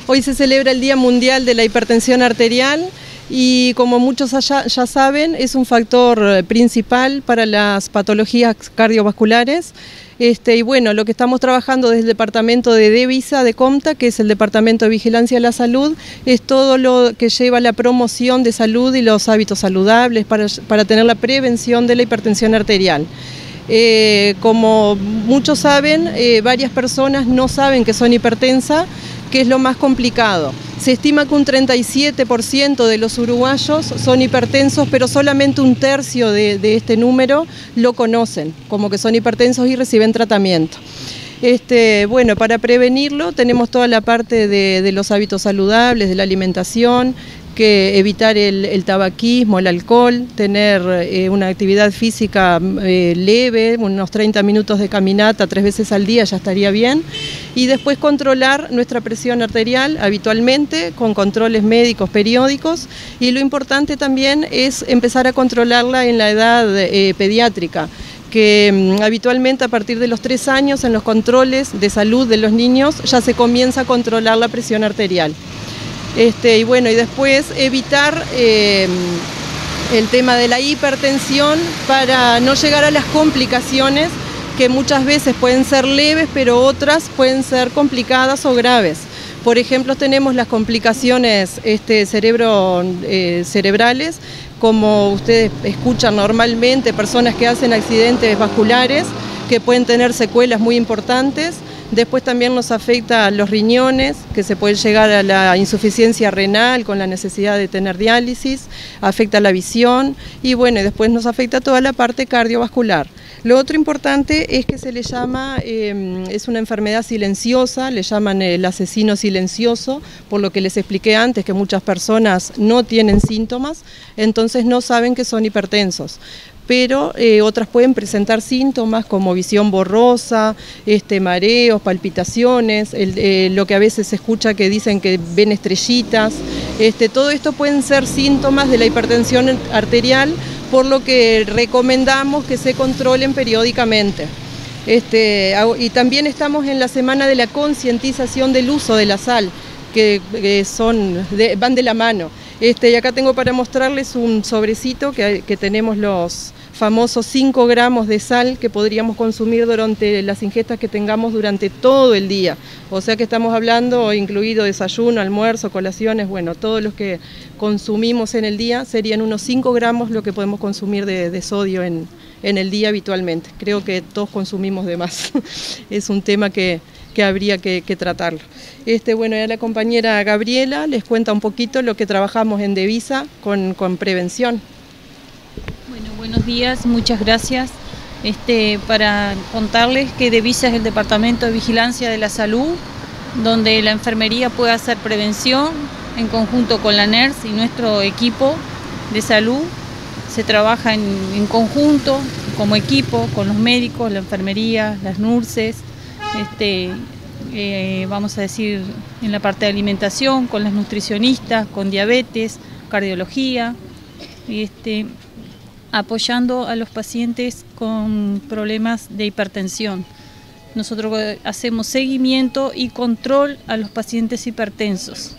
Hoy se celebra el Día Mundial de la Hipertensión Arterial y como muchos ya saben, es un factor principal para las patologías cardiovasculares. Y bueno, lo que estamos trabajando desde el departamento de DEVISA de Comta, que es el Departamento de Vigilancia de la Salud, es todo lo que lleva a la promoción de salud y los hábitos saludables para tener la prevención de la hipertensión arterial. Como muchos saben, varias personas no saben que son hipertensas, que es lo más complicado. Se estima que un 37% de los uruguayos son hipertensos, pero solamente un tercio de este número lo conocen, como que son hipertensos y reciben tratamiento. Bueno, para prevenirlo tenemos toda la parte de los hábitos saludables, de la alimentación, que evitar el tabaquismo, el alcohol, tener una actividad física leve, unos 30 minutos de caminata 3 veces al día ya estaría bien, y después controlar nuestra presión arterial habitualmente con controles médicos periódicos, y lo importante también es empezar a controlarla en la edad pediátrica, que habitualmente a partir de los 3 años en los controles de salud de los niños ya se comienza a controlar la presión arterial. Y bueno, y después evitar el tema de la hipertensión para no llegar a las complicaciones que muchas veces pueden ser leves, pero otras pueden ser complicadas o graves. Por ejemplo, tenemos las complicaciones cerebrales, como ustedes escuchan normalmente, personas que hacen accidentes vasculares, que pueden tener secuelas muy importantes. Después también nos afecta a los riñones, que se puede llegar a la insuficiencia renal con la necesidad de tener diálisis, afecta la visión y bueno, después nos afecta toda la parte cardiovascular. Lo otro importante es que se le llama, es una enfermedad silenciosa, le llaman el asesino silencioso, por lo que les expliqué antes que muchas personas no tienen síntomas, entonces no saben que son hipertensos. Pero otras pueden presentar síntomas como visión borrosa, mareos, palpitaciones, lo que a veces se escucha que dicen que ven estrellitas. Todo esto pueden ser síntomas de la hipertensión arterial, por lo que recomendamos que se controlen periódicamente. Y también estamos en la semana de la concientización del uso de la sal, que van de la mano. Y acá tengo para mostrarles un sobrecito que tenemos los famosos 5 gramos de sal que podríamos consumir durante las ingestas que tengamos durante todo el día. O sea que estamos hablando, incluido desayuno, almuerzo, colaciones, bueno, todos los que consumimos en el día serían unos 5 gramos lo que podemos consumir de sodio en el día habitualmente. Creo que todos consumimos de más. Es un tema que habría que tratarlo. Bueno, ya la compañera Gabriela les cuenta un poquito lo que trabajamos en DEVISA con prevención. Bueno, buenos días, muchas gracias. Para contarles que DEVISA es el Departamento de Vigilancia de la Salud, donde la enfermería puede hacer prevención en conjunto con la NERS y nuestro equipo de salud. Se trabaja en conjunto, como equipo, con los médicos, la enfermería, las nurses, vamos a decir, en la parte de alimentación, con las nutricionistas, con diabetes, cardiología, apoyando a los pacientes con problemas de hipertensión. Nosotros hacemos seguimiento y control a los pacientes hipertensos.